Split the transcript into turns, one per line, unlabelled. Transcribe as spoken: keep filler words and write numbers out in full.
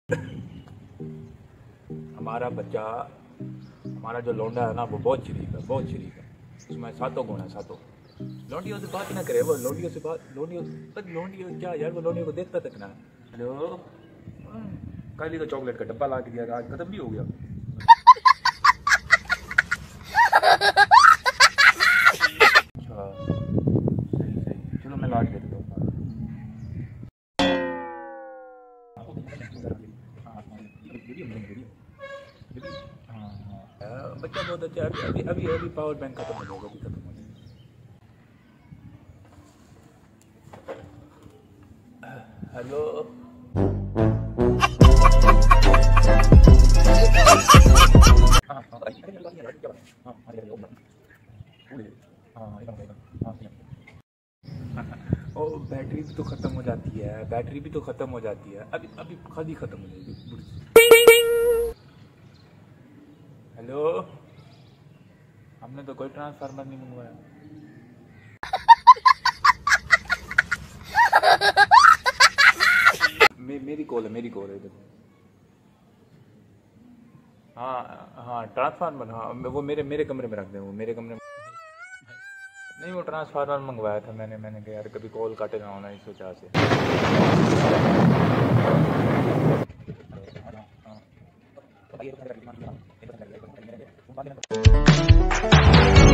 हमारा बच्चा, हमारा जो लौंडा है ना, वो बहुत शरीफ है, बहुत शरीफ है। उसमें सातों गुण है, सातों। लौंडियों से बात ना करे वो, लौंडियों से बात, लौंडियों बस लौंडियों क्या यार, वो लौंडियों को देखता तक ना। हेलो, कल ही तो चॉकलेट का डब्बा ला के दिया था, आज खत्म भी हो गया। अच्छा सही सही, चलो मैं ला के देता हूँ। हाँ हाँ, बच्चा बहुत अच्छा है। अभी अभी अभी पावर बैंक खत्म हो जाएगा, अभी खत्म हो जाएगा। हेलो, हाँ हाँ ओ बैटरी भी तो ख़त्म हो जाती है, बैटरी भी तो ख़त्म हो जाती है, अभी अभी खाली ख़त्म हो जाएगी। हेलो, हमने तो कोई ट्रांसफार्मर नहीं मंगवाया। मे, मेरी कॉल है, मेरी कॉल है इधर। हाँ हाँ ट्रांसफार्मर, हाँ वो मेरे मेरे कमरे में रख दें, वो मेरे कमरे में। नहीं वो ट्रांसफार्मर मंगवाया था मैंने, मैंने कहा यार कभी कॉल काटे ना होना इस वजह से।